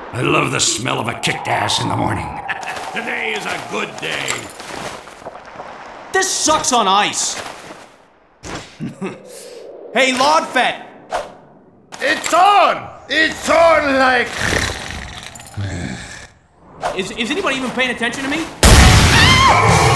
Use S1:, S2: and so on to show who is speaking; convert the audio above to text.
S1: I love the smell of a kicked ass in the morning. Today is a good day.
S2: This sucks on ice. Hey, Lodfet!
S3: It's on! It's on like...
S2: Is anybody even paying attention to me?